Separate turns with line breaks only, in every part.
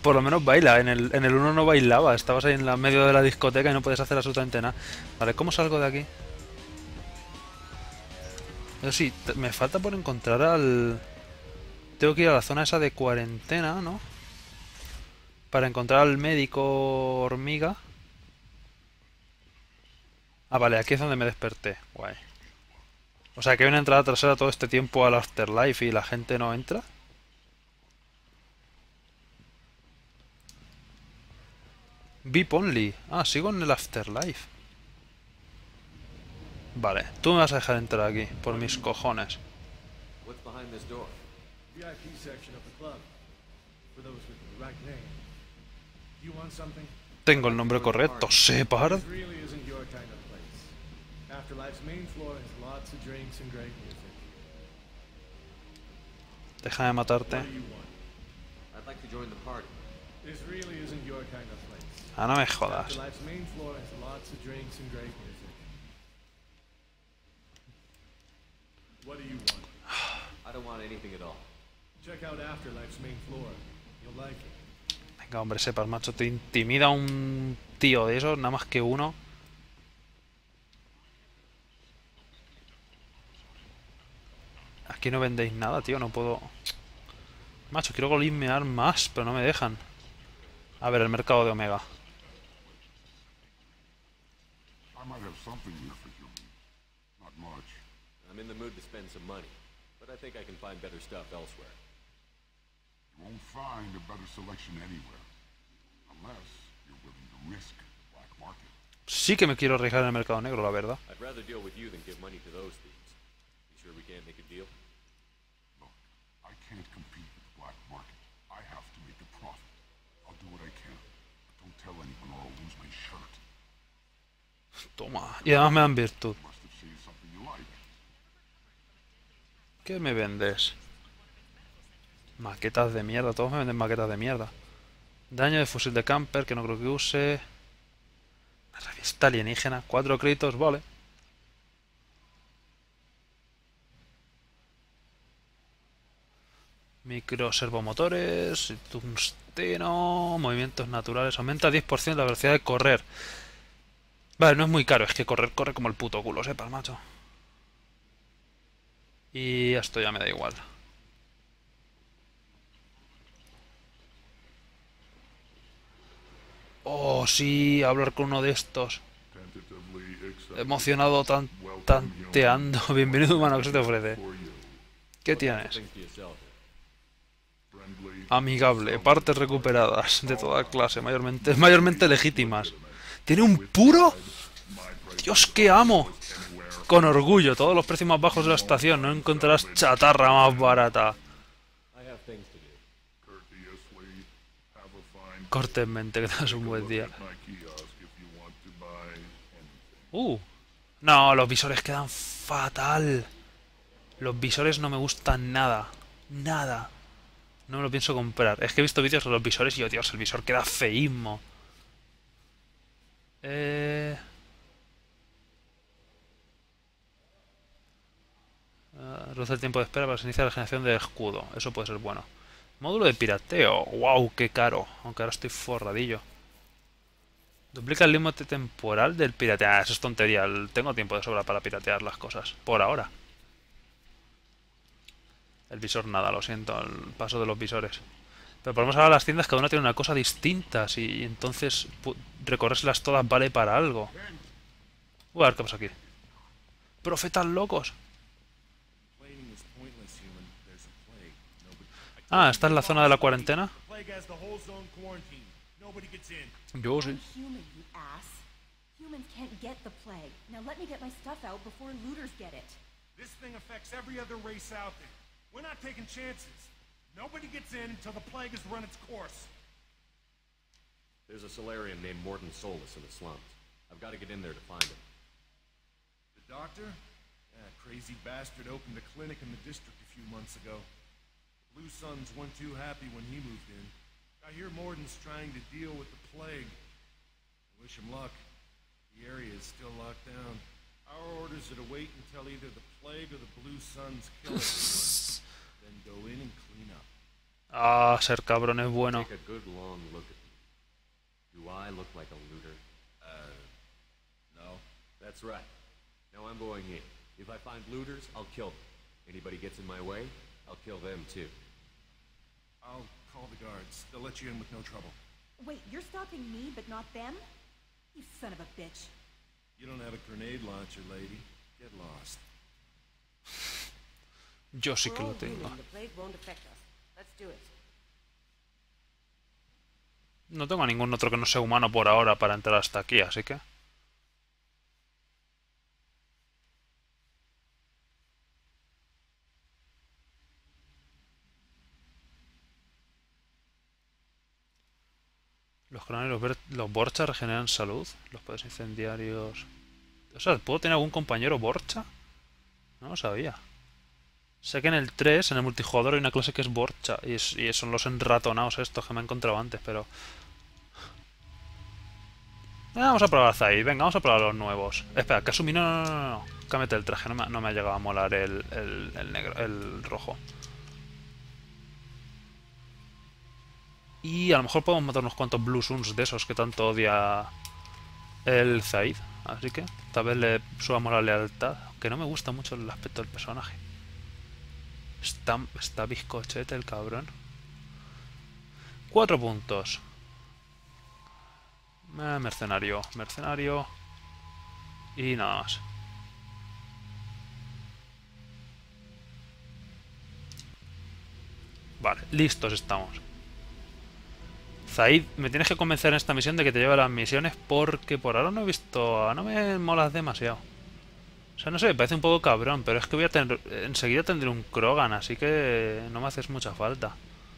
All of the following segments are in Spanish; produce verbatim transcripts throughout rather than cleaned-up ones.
Por lo menos baila. En el, en el uno no bailaba. Estabas ahí en la medio de la discoteca y no puedes hacer absolutamente nada. Vale, ¿cómo salgo de aquí? Eso sí, te- me falta por encontrar al... Tengo que ir a la zona esa de cuarentena, ¿no? Para encontrar al médico hormiga. Ah, vale, aquí es donde me desperté. Guay. O sea, que hay una entrada trasera todo este tiempo al Afterlife y la gente no entra. V I P only. Ah, sigo en el Afterlife. Vale, tú me vas a dejar entrar aquí, por mis cojones.
What's behind this door?
V I P section of the club. For those with the right name. You want something?
Tengo el nombre correcto, Shepard.
This really isn't your kind of place. Afterlife's main floor has lots of drinks and great music.
Déjame matarte.
What do you want?
I'd like to join the party.
This really isn't your kind of place.
Ah, no me jodas.
Afterlife's main floor has lots of drinks and great music. What do you want?
I don't want anything at all.
Check out Afterlife's main floor. You'll like it.
Venga, hombre, Shepard, macho, te intimida un tío de esos, nada más que uno. Aquí no vendéis nada, tío, no puedo... Macho, quiero golismear más, pero no me dejan. A ver, el mercado de Omega.
I might have something here for human. Not much.
I'm in the mood to spend some money, but I think I can find better stuff elsewhere.
You won't find a better selection anywhere. Unless you're willing to risk the black market.
Sí que me quiero arriesgar en el mercado negro, la verdad.
I'd rather deal with you than give money to those thieves. You sure we can't make a deal?
Look, I can't compete with the black market. I have to make a profit. I'll do what I can. But don't tell anyone or I'll lose my shirt.
Toma. Y además me dan virtud.
You must have seen something you like.
¿Qué me vendes? Maquetas de mierda, todos me venden maquetas de mierda. Daño de fusil de camper, que no creo que use. Una revista alienígena, cuatro créditos, vale. Micro servomotores, tungsteno, movimientos naturales. Aumenta diez por ciento la velocidad de correr. Vale, no es muy caro, es que correr corre como el puto culo, sepa, macho. Y esto ya me da igual. Oh, sí, hablar con uno de estos.
Tentatively accept.
Emocionado, tan, tanteando. Bienvenido, humano, ¿qué se te ofrece? ¿Qué tienes?
Things to yourself.
Friendly.
Amigable, partes recuperadas de toda clase, mayormente, mayormente legítimas. ¿Tiene un puro? Dios, que amo. Con orgullo, todos los precios más bajos de la estación. No encontrarás chatarra más barata.
I have things to do.
Courteously. Have a fine
Cortésmente, que tengas un buen día.
my kiosk if you want to buy anything.
Uh. No, los visores quedan fatal. Los visores no me gustan nada. Nada. No me lo pienso comprar. Es que he visto vídeos de los visores y, oh Dios, el visor queda feísmo. Eh... Uh, reduce el tiempo de espera para que se inicie la generación de escudo. Eso puede ser bueno. Módulo de pirateo. Wow, qué caro. Aunque ahora estoy forradillo. Duplica el límite temporal del pirateo. Ah, eso es tontería. Tengo tiempo de sobra para piratear las cosas. Por ahora. El visor nada, lo siento. El paso de los visores. Pero podemos hablar a las tiendas, cada una tiene una cosa distinta. Y entonces recorrérselas todas vale para algo. Voy a ver qué pasa aquí. Profetas locos.
Complaining is pointless, human. There's a plague. Nobody.
Ah, ¿está en la zona de la cuarentena?
Plague has the whole zone quarantined. Nobody gets in.
Yo sí.
Human, you ass. Humans can't get the plague. Now let me get my stuff out before looters get it.
This thing affects every other race out there. We're not taking chances. Nobody gets in until the plague has run its course.
There's a Solarian named Morton Solus in the slums. I've got to get in there to find him.
The doctor? That crazy bastard opened a clinic in the district a few months ago. Blue Suns weren't too happy when he moved in. I hear Morton's trying to deal with the plague. Wish him luck. The area is still locked down. Our orders are to wait until either the plague or the Blue Suns kill everyone, then go in and clean up.
Ah, ser cabrón es bueno.
Take a good long look at me. Do I look like a looter?
Uh, no.
That's right. Now I'm going in. If I find looters, I'll kill them. Anybody gets in my way, I'll kill them too.
I'll call the guards. They'll let you in with no trouble.
Wait, you're stopping me, but not them? You son of a bitch.
You don't have a grenade launcher, lady. Get lost.
Yo sí que
We're
lo
all
tengo.
human. The plague won't affect us. Let's do it.
No tengo a ningún otro que no sea humano por ahora para entrar hasta aquí, así que... Los graneros ver- los Borcha regeneran salud. Los poderes incendiarios... O sea, ¿puedo tener algún compañero Borcha? No lo sabía. Sé que en el tres, en el multijugador, hay una clase que es Borcha. Y, es- y son los enratonados estos que me he encontrado antes, pero... Eh, vamos a probar Zaid. Venga, vamos a probar los nuevos. Espera, Kasumi, no, no, no, no, no. Cámete el traje, no me, no me ha llegado a molar el, el, el negro, el rojo. Y a lo mejor podemos matar unos cuantos Blue Suns de esos que tanto odia el Zaid. Así que tal vez le subamos la lealtad. Aunque no me gusta mucho el aspecto del personaje. Está, está bizcochete el cabrón. Cuatro puntos. Eh, mercenario, mercenario. Y nada más. Vale, listos estamos. Zaid, me tienes que convencer en esta misión de que te lleve a las misiones porque por ahora no he visto... No me molas demasiado. O sea, no sé, me parece un poco cabrón, pero es que voy a tener... Enseguida tendré un Krogan, así que no me haces mucha falta.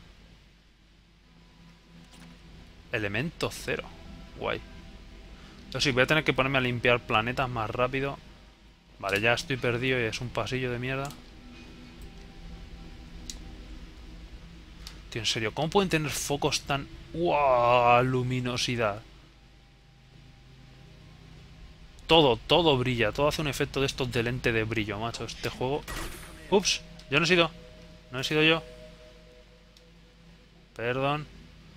Elemento cero. Guay. Pero sí, voy a tener que ponerme a limpiar planetas más rápido. Vale, ya estoy perdido y es un pasillo de mierda. Tío, en serio, ¿cómo pueden tener focos tan... ¡Wow! Luminosidad. Todo, todo brilla. Todo hace un efecto de estos de lente de brillo, macho. Este juego... Ups, yo no he sido. No he sido yo. Perdón.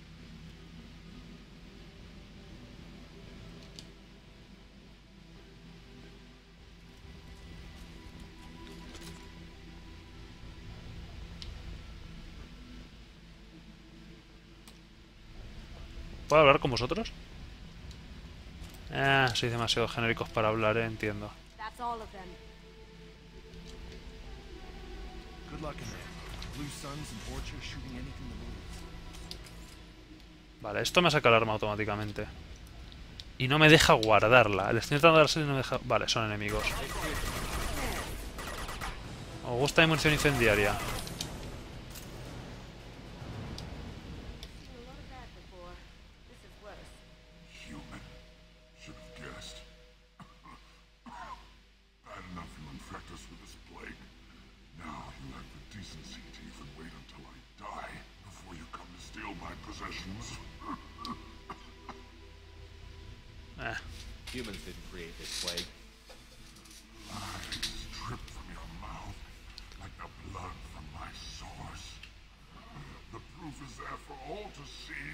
¿Puedo hablar con vosotros? Eh, sois demasiado genéricos para hablar, eh, entiendo.
That's all of them.
Good luck in there. Blue Suns and Borgia shooting anything that moves.
Vale, esto me saca el arma automáticamente. Y no me deja guardarla. Le estoy intentando darse y no me deja... Vale, son enemigos. ¿Os gusta mi munición incendiaria?
Seen a lot of that before. This is worse.
Human. Should have guessed. Bad enough you infect us with this plague. Now you have the decency to even wait until I die before you come to steal my possessions.
Eh.
Humans didn't create this plague.
Lies drip from your mouth like the blood from my sores. The proof is there for all to see.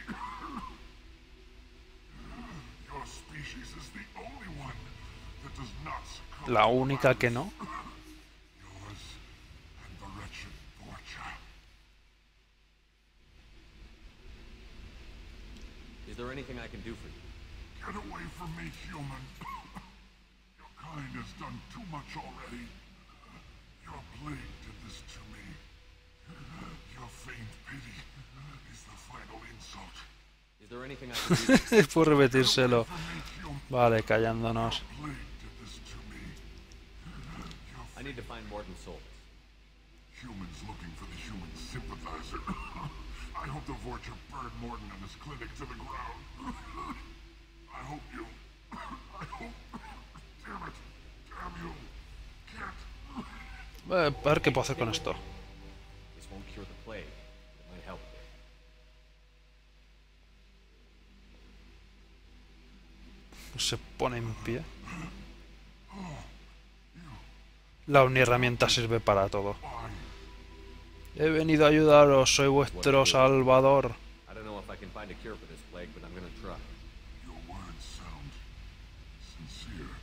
Your species is the only one that does not succumb.
La única que no.
Yours and the wretched Borgia.
Is there anything I can do for you?
Get away from me, human. Your kind has done too much already. Your plague did this to me. Your feigned pity is the final insult.
Is there anything I can do for you?
Por repetírselo.
For me, human.
Vale, callándonos.
Your plague did this to me. Your
I need to find Morden Solus.
humans looking for the human sympathizer. I hope the Vorcha burned Morton and his clinic to the ground. I hope you... I hope... Damn it. Damn you. Can't...
Eh, a ver qué puedo hacer con esto.
This won't cure the plague. It might help.
Se pone en pie. La uniherramienta sirve para todo. He venido a ayudaros, soy vuestro salvador.
I don't know if I can find a cure for this plague, but I'm gonna try.
Your words sound sincere.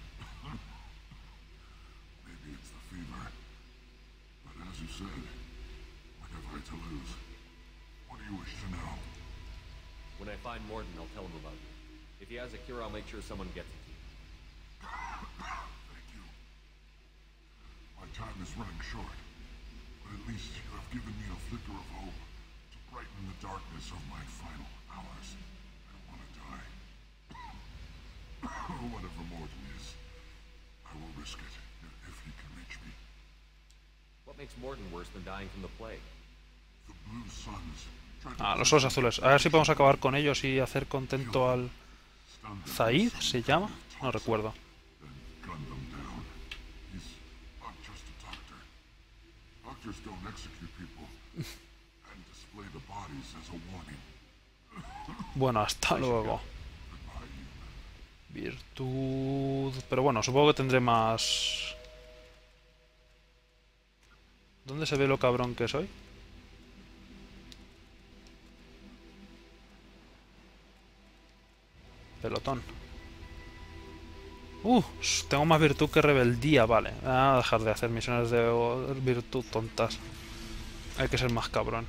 Maybe it's the fever. But as you said, what have I to lose? What do you wish to know?
When I find Morden, I'll tell him about you. If he has a cure, I'll make sure someone gets it to you.
Thank you. My time is running short, but at least you have given me a flicker of hope to brighten the darkness of my final hours. I don't want to die. Whatever Morden is, I will risk it if he can reach me.
What makes Morden worse than dying from the plague?
The Blue Suns tried to
Ah, los ojos azules. A ver si podemos acabar con ellos y hacer contento al...
stun them,
¿Zaid se llama? No recuerdo.
then gun them down. He's not just a doctor. Doctors don't execute people and display the bodies as a warning.
Bueno, hasta luego. Virtud... Pero bueno, supongo que tendré más... ¿Dónde se ve lo cabrón que soy? Pelotón. Uh, tengo más virtud que rebeldía, vale. Voy a dejar de hacer misiones de virtud tontas. Hay que ser más cabrón.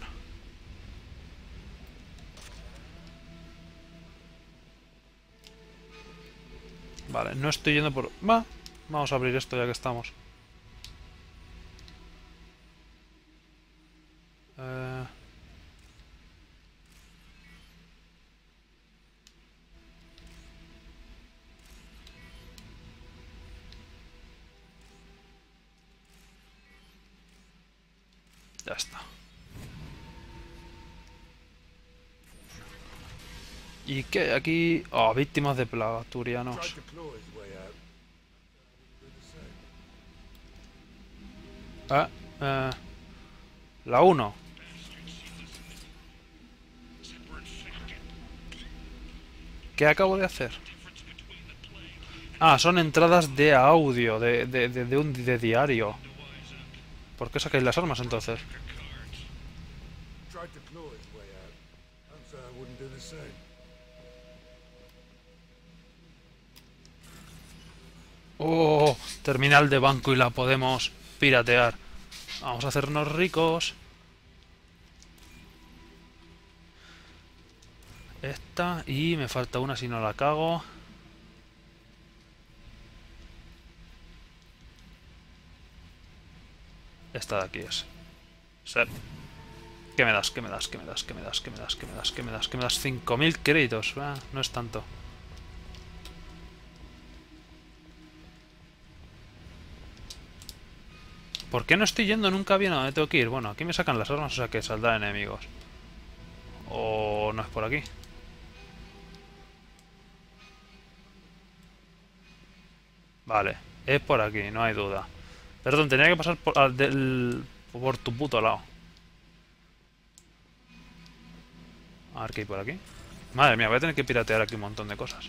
Vale, no estoy yendo por... Va, vamos a abrir esto ya que estamos. Eh... Ya está. ¿Y qué hay aquí? Oh, víctimas de plaga, turianos. Eh, eh, la uno. ¿Qué acabo de hacer? Ah, son entradas de audio, de, de, de, de un de diario. ¿Por qué sacáis las armas entonces?
Tried to claw his way out. I'm sorry I wouldn't do the same.
Oh, terminal de banco y la podemos piratear. Vamos a hacernos ricos. Esta y me falta una si no la cago. Esta de aquí es. Ser. ¿Qué me das? ¿Qué me das? ¿Qué me das? ¿Qué me das? ¿Qué me das? ¿Qué me das? ¿Qué me das? ¿Qué me das? cinco mil créditos. Ah, no es tanto. ¿Por qué no estoy yendo nunca bien a donde tengo que ir? Bueno, aquí me sacan las armas, o sea que saldrá enemigos. ¿O no es por aquí? Vale, es por aquí, no hay duda. Perdón, tenía que pasar por, al del, por tu puto lado. A ver qué hay por aquí. Madre mía, voy a tener que piratear aquí un montón de cosas.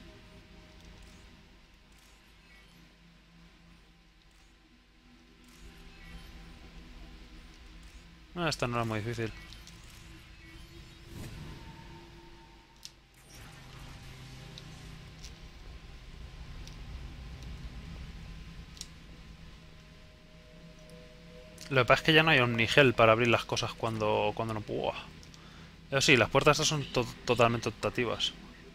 Ah, esta no era muy difícil. Lo que pasa es que ya no hay Omnigel para abrir las cosas cuando, cuando no puedo. Eso sí, las puertas estas son to totalmente optativas.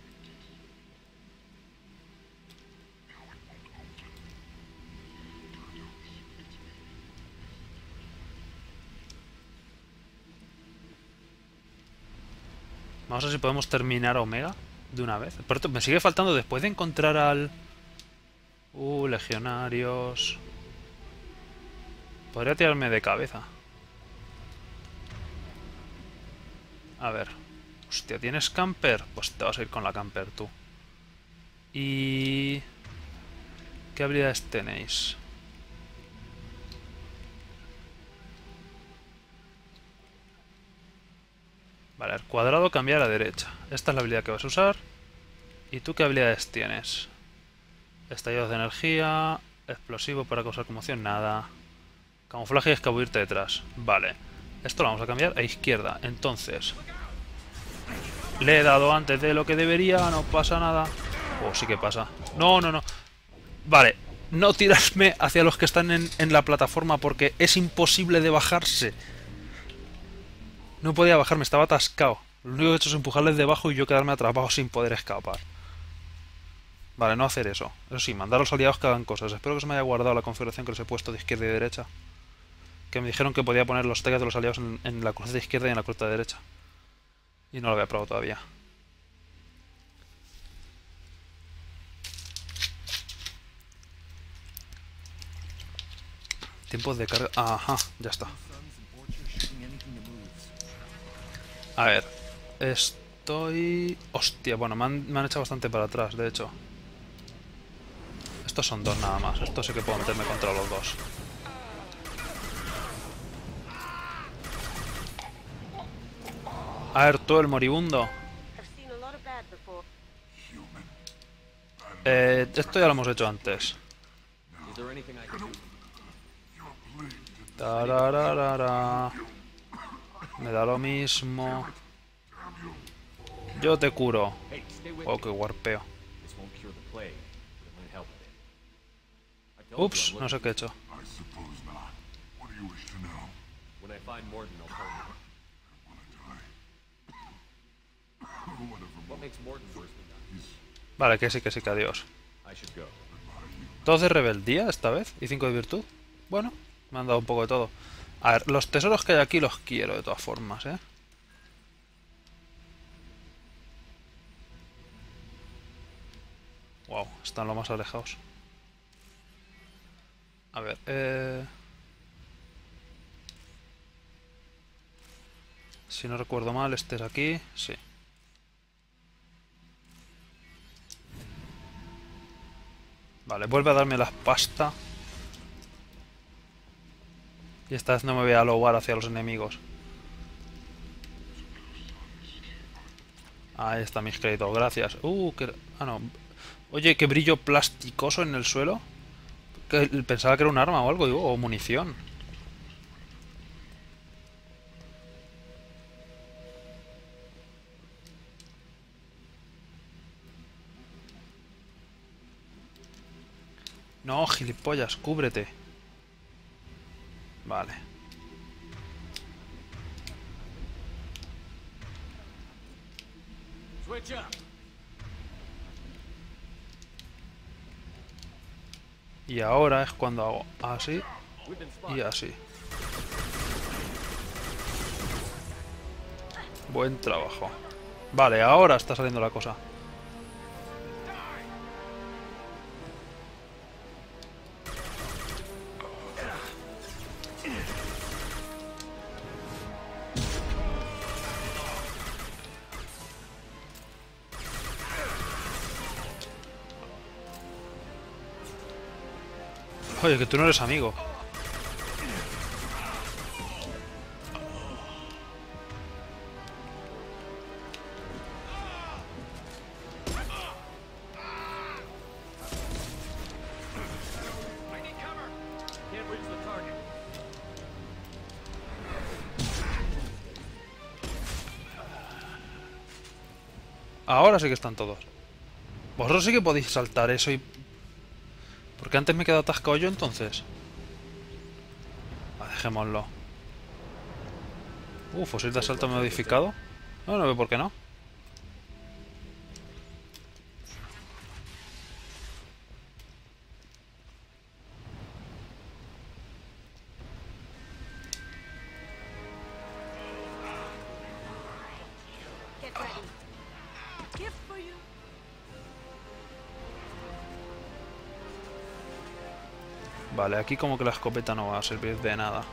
Vamos a ver si podemos terminar Omega de una vez. Por me sigue faltando después de encontrar al... Uh, legionarios... Podría tirarme de cabeza. A ver. Hostia, ¿tienes camper? Pues te vas a ir con la camper tú. Y... ¿qué habilidades tenéis? Vale, el cuadrado cambiar a derecha. Esta es la habilidad que vas a usar. ¿Y tú qué habilidades tienes? Estallidos de energía... Explosivo para causar conmoción, nada... Camuflaje y escabullirte detrás. Vale. Esto lo vamos a cambiar a izquierda. Entonces, le he dado antes de lo que debería, no pasa nada. Oh, sí que pasa. No, no, no. Vale, no tirarme hacia los que están en, en la plataforma porque es imposible de bajarse. No podía bajarme, estaba atascado. Lo único que he hecho es empujarles debajo y yo quedarme atrapado sin poder escapar. Vale, no hacer eso. Eso sí, mandar a los aliados que hagan cosas. Espero que se me haya guardado la configuración que les he puesto de izquierda y derecha. Que me dijeron que podía poner los tags de los aliados en, en la cruz de izquierda y en la cruz de derecha. Y no lo había probado todavía. Tiempos de carga... Ajá, ya está. A ver. Estoy... Hostia, bueno, me han, me han echado bastante para atrás, de hecho. Estos son dos nada más. Esto sí que puedo meterme contra los dos. A ver, tú, el moribundo. Eh, esto ya lo hemos hecho antes. Tarararara. Me da lo mismo. Yo te curo. Oh, qué guarpeo. Ups, no sé qué he hecho. Vale, que sí, que sí, que adiós. ¿Dos de rebeldía esta vez? ¿Y cinco de virtud? Bueno, me han dado un poco de todo. A ver, los tesoros que hay aquí los quiero de todas formas, ¿eh? Wow, están lo más alejados. A ver, eh... si no recuerdo mal, este es aquí. Sí. Vale, vuelve a darme la pasta. Y esta vez no me voy a lobar hacia los enemigos. Ahí está mis créditos, gracias. Uh, que... Ah, no. Oye, qué brillo plasticoso en el suelo. Que pensaba que era un arma o algo, digo, o munición. No, gilipollas, cúbrete. Vale. Y ahora es cuando hago así y así. Buen trabajo. Vale, ahora está saliendo la cosa. Oye, que tú no eres amigo. Ahora sí que están todos. Vosotros sí que podéis saltar eso y... ¿Por qué antes me he quedado atascado yo entonces? Ah, dejémoslo. Uh, fusil de asalto modificado. No, no veo por qué no. Vale, aquí como que la escopeta no va a servir de nada.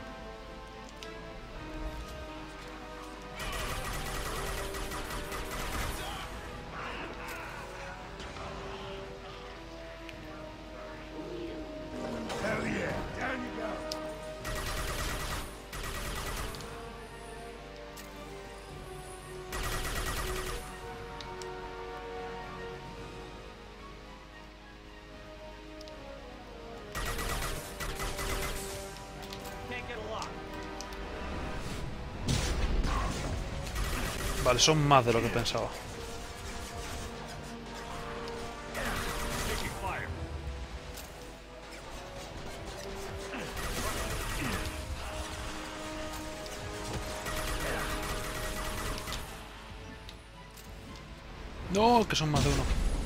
Vale, son más de lo que pensaba. No, que son más de uno.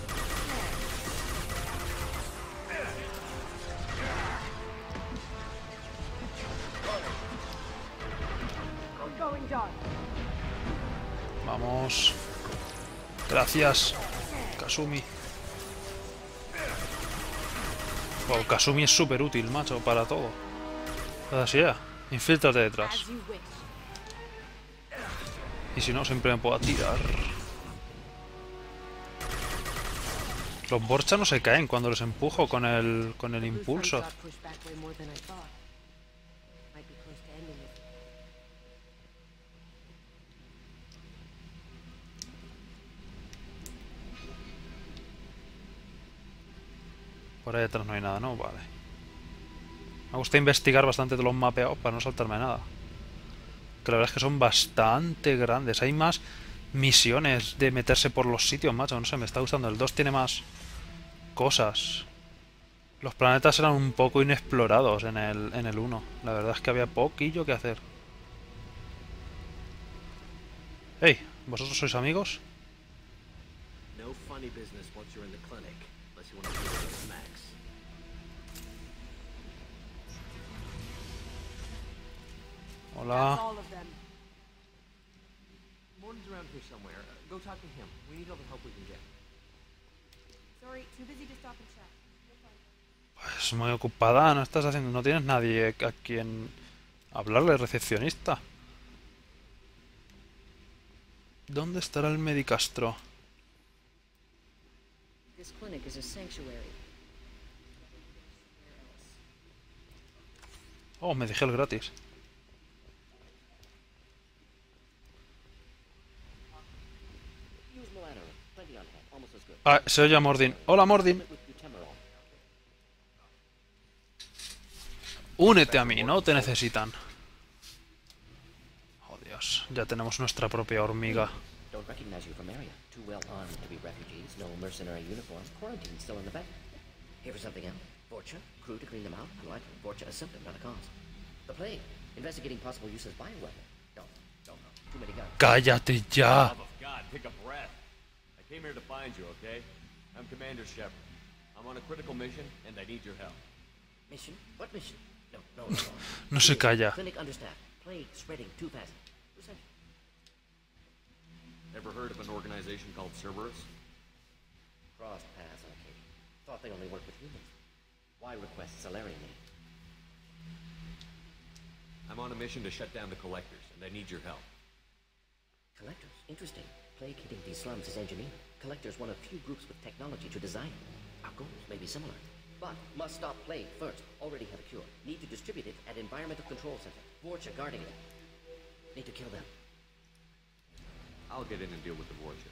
Vamos. Gracias, Kasumi. Wow, Kasumi es súper útil, macho, para todo. Así ya, infíltrate detrás.
As you wish.
Y si no, siempre me puedo tirar. Los Borcha no se caen cuando los empujo con el, con el
Blue
impulso.
Suns got pushed back way more than I thought. Might be close to ending it.
Por ahí detrás no hay nada, ¿no? Vale. Me gusta investigar bastante de los mapeados para no saltarme nada. Que la verdad es que son bastante grandes. Hay más misiones de meterse por los sitios, macho. No sé, me está gustando. El dos tiene más cosas. Los planetas eran un poco inexplorados en el, en el uno. La verdad es que había poquillo que hacer. Hey, ¿vosotros sois amigos?
No funny business once you're in the clinic, unless you want to deal with Max.
Hola.
All of them.
Morton's around here somewhere. Uh, go talk to him. We need all the help we can get.
Sorry, too busy to stop and chat.
Pues muy ocupada, no estás haciendo, no tienes nadie a quien hablarle, recepcionista. ¿Dónde estará el Medicastro?
This clinic is a sanctuary.
Oh, me dije el gratis.
Use Milano. Plenty on hand. Almost as good.
Ah, se oye a Mordin. Hola, Mordin.
With Butemerol.
Únete a mí, no te necesitan. Oh, Dios. Ya tenemos nuestra propia hormiga.
Don't recognize you from area. Too well armed to be refugees. No mercenary uniforms. Quarantine still in the bed. Here for something else. Vorcha. Crew to clean them out. Unlikely. Vorcha a symptom, not a cause. The plague. Investigating possible use as bioweapon. Don't. Don't know. Too many guns.
Cállate ya.
Love of God, take a breath. I came here to find you, okay? I'm Commander Shepard. I'm on a critical mission, and I need your help.
Mission? What mission? No, no, no.
No
no.
se calla.
Clinic understaffed. Plague spreading too fast. Who sent you?
Ever heard of an organization called Cerberus?
Crossed paths on occasion. Thought they only worked with humans. Why request Solarian aid?
I'm on a mission to shut down the Collectors, and I need your help.
Collectors? Interesting. Plague hitting these slums is engineered. Collectors one of few groups with technology to design it. Our goals may be similar. But must stop plague first. Already have a cure. Need to distribute it at Environmental Control Center. Vorcha guarding it. Need to kill them.
I'll get in and deal with the Vorcha.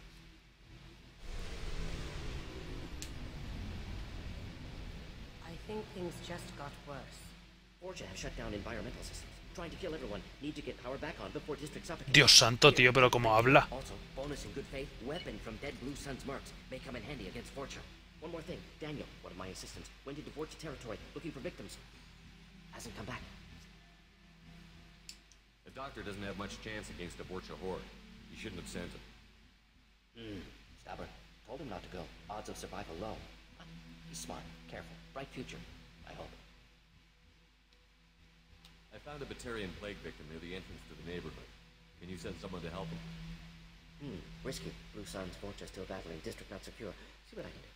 I think things just got worse.
Vorcha have shut down environmental systems. Trying to kill everyone. Need to get power back on before district suffocates.
Dios santo, tío, pero cómo habla.
Also, bonus in good faith, weapon from dead Blue Sun's mercs. May come in handy against Vorcha. One more thing. Daniel, one of my assistants, went into Vorcha territory looking for victims. Hasn't come back.
The Doctor doesn't have much chance against the Vorcha horde. You shouldn't have sent him.
Hmm. Stubborn. Told him not to go. Odds of survival low. But he's smart, careful, bright future. I hope.
I found a Batarian plague victim near the entrance to the neighborhood. Can you send someone to help him?
Hmm. Risky. Blue Sun's Vorcha still battling. District not secure. See what I can do.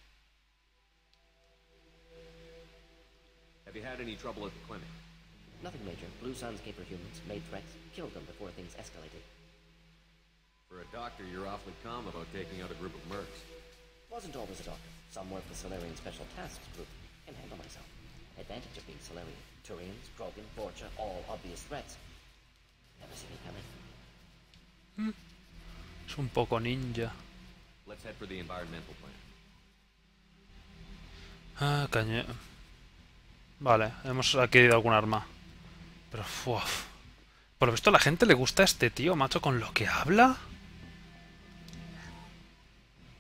Have you had any trouble at the clinic?
Nothing major. Blue Suns came for humans, made threats, killed them before things escalated.
For a doctor, you're awfully calm about taking out a group of mercs.
Wasn't always a doctor. Some work the Solarian Special Tasks Group. Can handle myself. Advantage of being Solarian. Turians, Krogan, Vorcha, all obvious threats. Never see me coming.
Es un poco ninja.
Let's head for the environmental plant.
Ah, cañe. Vale, hemos adquirido algún arma. Pero, uff. Por lo visto a la gente le gusta este tío, macho, con lo que habla.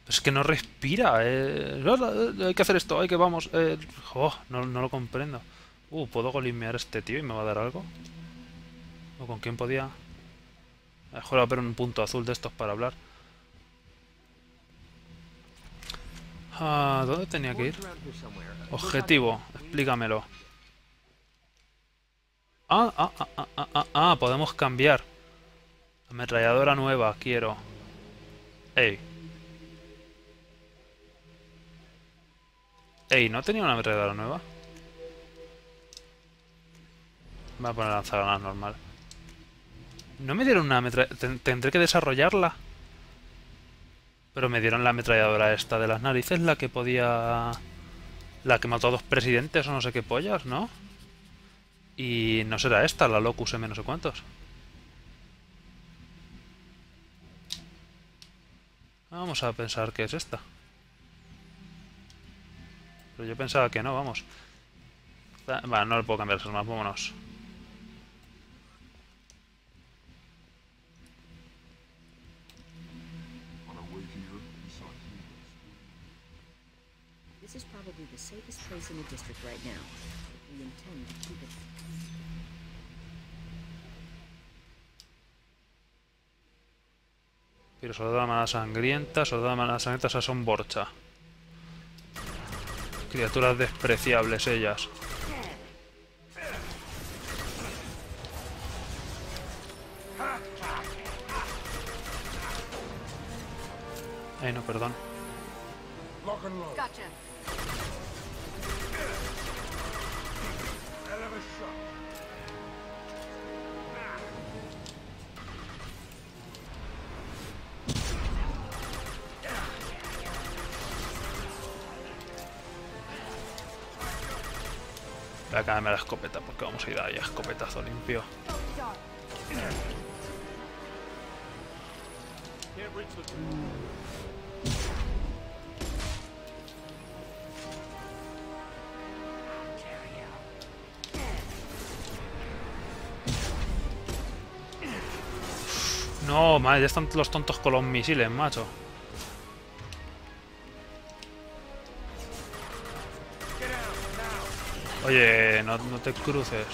Es que no respira. Eh. Hay que hacer esto, hay que vamos. Eh. Oh, no, no lo comprendo. Uh, ¿puedo golismear a este tío y me va a dar algo? ¿O con quién podía? Mejor haber un punto azul de estos para hablar. Ah, ¿dónde tenía que ir? Objetivo, explícamelo. Ah, ah, ah, ah, ah, ah, ah, podemos cambiar. Ametralladora nueva, quiero. Ey. Ey, ¿no tenía una ametralladora nueva? Voy a poner lanzagranadas normal. No me dieron una ametralladora. Tendré que desarrollarla. Pero me dieron la ametralladora esta de las narices, la que podía... La que mató a dos presidentes o no sé qué pollas, ¿no? Y no será esta, la Locus M no sé cuántos. Vamos a pensar que es esta. Pero yo pensaba que no, vamos. Vale, no le puedo cambiar esas más, vámonos.
This is probably the safest place in the district right now. We intend to keep it.
Pero soldado de manada sangrienta, soldado de manada sangrienta, esas son Borcha. Criaturas despreciables ellas. Ay, no, perdón.
Gotcha.
Voy a caerme la escopeta porque vamos a ir ahí a escopetazo limpio. No, madre, ya están los tontos con los misiles, macho. Oye, no, no te cruces.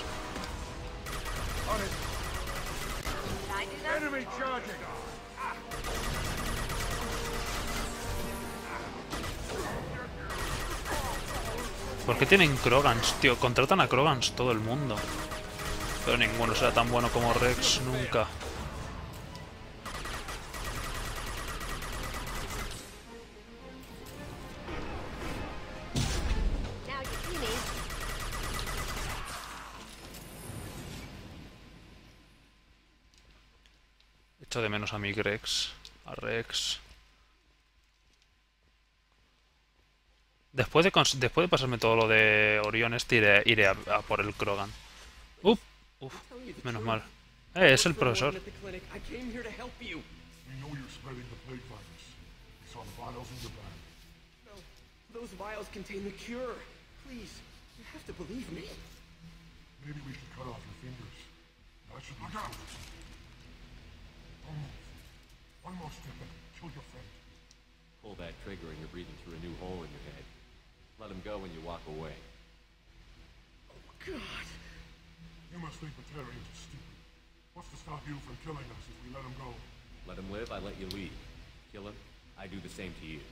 ¿Por qué tienen Krogans, tío? Contratan a Krogans todo el mundo. Pero ninguno será tan bueno como Rex nunca. Echo de menos a mi Rex. A Rex. Después de, después de pasarme todo lo de Orión este, iré, iré a, a por el Krogan. Uf, uf, menos mal. Eh, es el profesor.
One more step and kill your friend.
Pull that trigger and you're breathing through a new hole in your head. Let him go when you walk away.
Oh, God! You must think Batarians are stupid. What's to stop you from killing us if we let him go?
Let him live, I let you leave. Kill him, I do the same to you.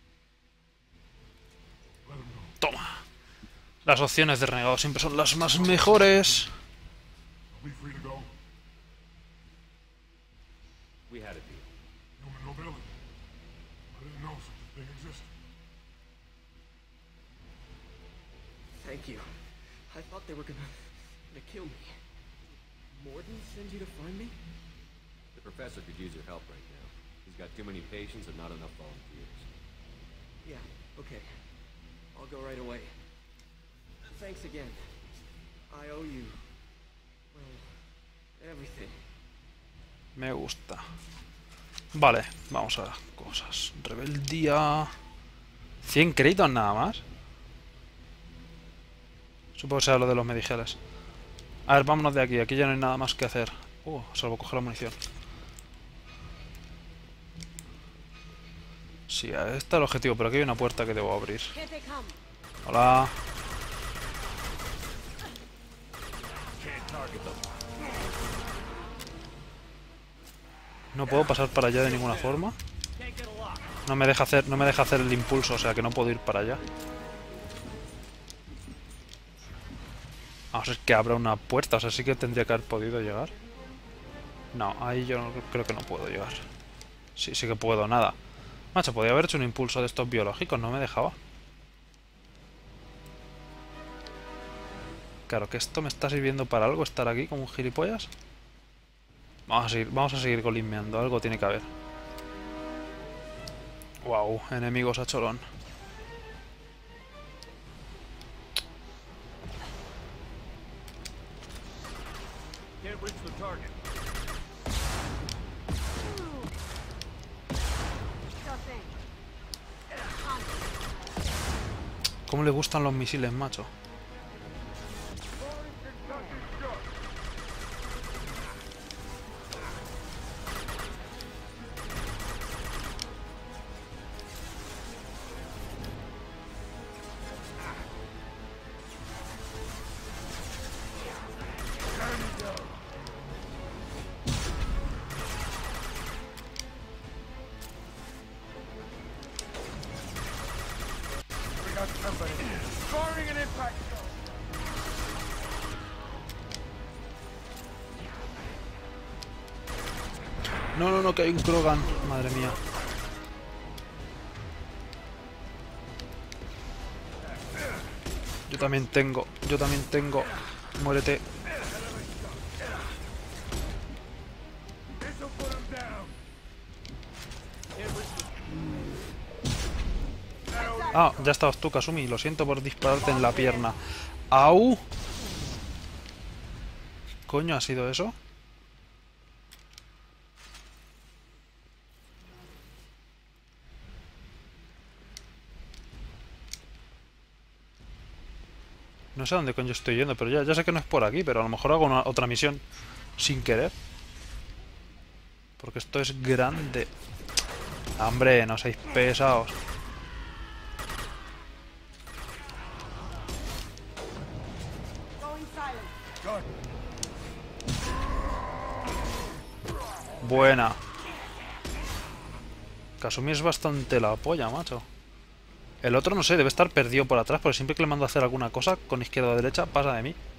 Let him go.
Toma. Las opciones de renegado siempre son las más mejores.
Are we free to go?
We had a deal.
Human nobility. I didn't know such a thing existed.
Thank you. I thought they were gonna, gonna kill me. Morden send you to find me?
The professor could use your help right now. He's got too many patients and not enough volunteers.
Yeah, okay. I'll go right away. Thanks again. I owe you, well, everything.
Me gusta. Vale, vamos a las cosas. Rebeldía. cien créditos nada más. Supongo que sea lo de los medigeles. A ver, vámonos de aquí. Aquí ya no hay nada más que hacer. Uh, salvo coger la munición. Sí, este es el objetivo, pero aquí hay una puerta que debo abrir. Hola. No puedo pasar para allá de ninguna forma. No me deja hacer, no me deja hacer el impulso, o sea que no puedo ir para allá. Vamos, es que abra una puerta, o sea, sí que tendría que haber podido llegar. No, ahí yo no, creo que no puedo llegar. Sí, sí que puedo, nada. Macho, podría haber hecho un impulso de estos biológicos, no me dejaba. Claro, que esto me está sirviendo para algo, estar aquí como un gilipollas. Vamos a seguir, vamos a seguir golismeando, algo tiene que haber. Wow, enemigos a cholón. ¿Cómo le gustan los misiles, macho? No, no, no, que hay un Krogan. Madre mía. Yo también tengo, yo también tengo. Muérete. Ah, ya estabas tú, Kasumi. Lo siento por dispararte en la pierna. ¡Au! ¿Coño ha sido eso? No sé a dónde coño estoy yendo, pero ya, ya sé que no es por aquí, pero a lo mejor hago una, otra misión sin querer. Porque esto es grande. Hombre, no seáis pesados. Buena. Kasumi es bastante la polla, macho. El otro, no sé, debe estar perdido por atrás, porque siempre que le mando a hacer alguna cosa, con izquierda o derecha, pasa de mí.